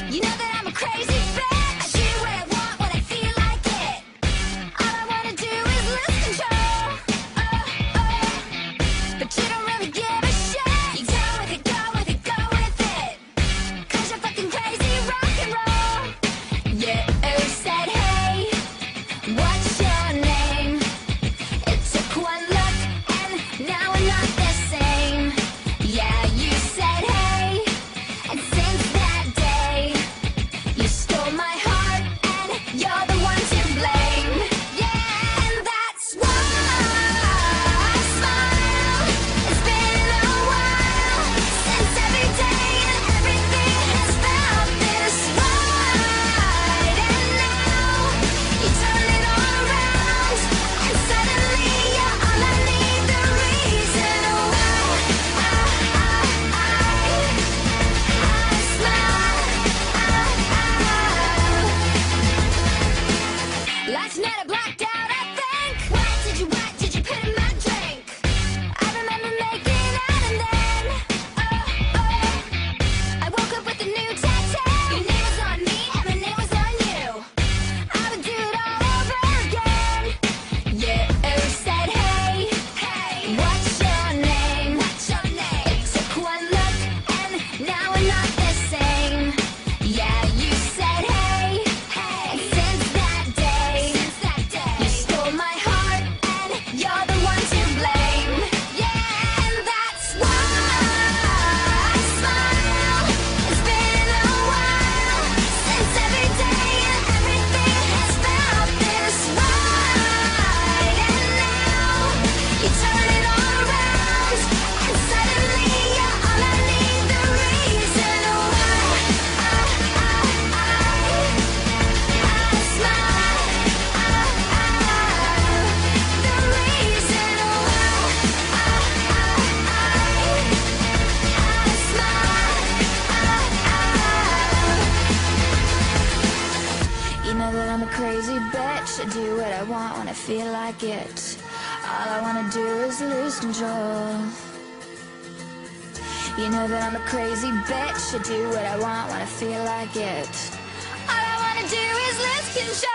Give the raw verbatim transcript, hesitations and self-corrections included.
You know that I'm a crazy bitch. I do what I want when I feel like it. All I wanna do is lose control. Oh, oh. But you don't really give a shit. You go with it, go with it, go with it. Cause you're fucking crazy rock and roll. You said, hey, what's your name? It took one look and now we're not the same. Yeah, you said, hey, and since that day, you stole my heart and you're the one to blame. Yeah, and that's why I smile. It's been a while since every day and everything has felt this right. And now you turn it all around and suddenly you're all I need. The reason why I, I, I, I smile. Last night I blacked out, I think. What did you, what did you put in my drink? I remember making out and then, oh, oh, I woke up with a new tattoo. Your name was on me and my name was on you. I would do it all over again. You said, hey, hey, what's your name? What's your name? It took one look and now we're not the same. Yeah, you said, hey, hey, and since that day, since that day, you stole my heart and you're the one to blame. Yeah, and that's why I smile. It's been a while since every day and everything has felt this right. And now you turn it all around and suddenly you're all I need. The reason why I, I, I, I smile. The reason why I, I, I smile. You know that I'm a crazy bitch. I do what I want when I feel like it. All I wanna do is lose control. You know that I'm a crazy bitch. I do what I want when I feel like it. All I wanna do is lose control.